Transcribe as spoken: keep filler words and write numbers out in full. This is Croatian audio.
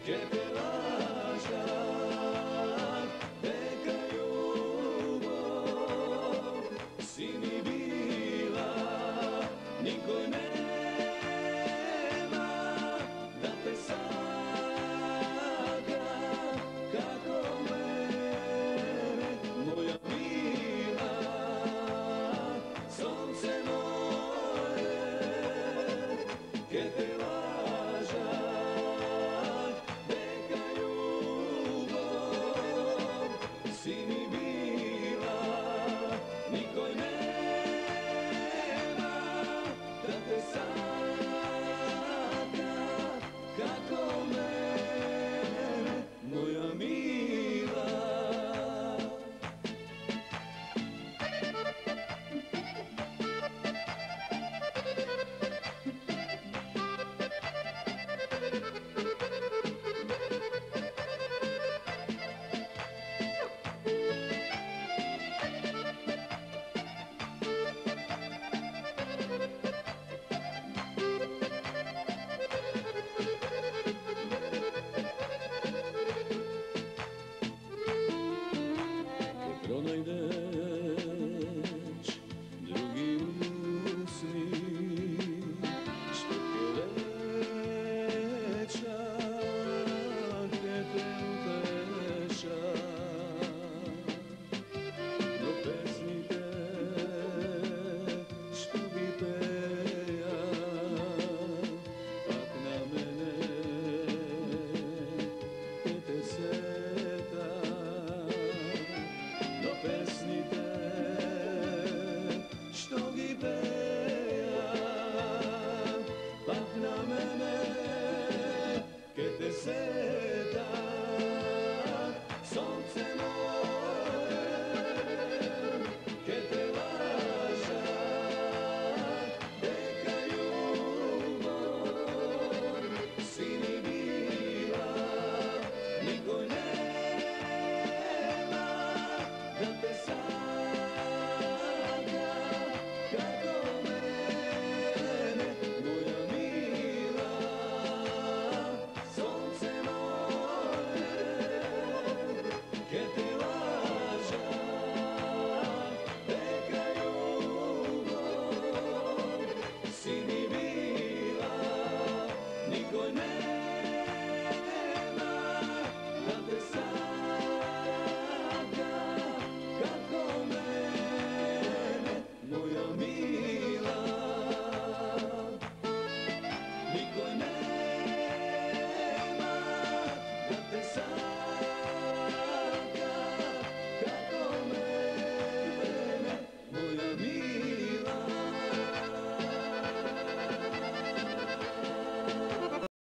che te lažam, neka ljubav si mi bila, niko nema da te saka kako mene, moja mila, sonce moje, che te lažam, neka ljubav si mi bila, niko nema da te saka kako mene, moja mila. Pronajdeš drugi usni, što ti leća, gdje te uteša, do pesmi te što bi peja, pak na mene gdje te seta, do pesni te što gi peja, pak na mene ke te seta, sonce moje, ke te lažam, neka ljubav si mi bila, niko nema da te saka kako mene, moja mila, sonce moje, che te lažam, neka ljubav si mi bila, niko nema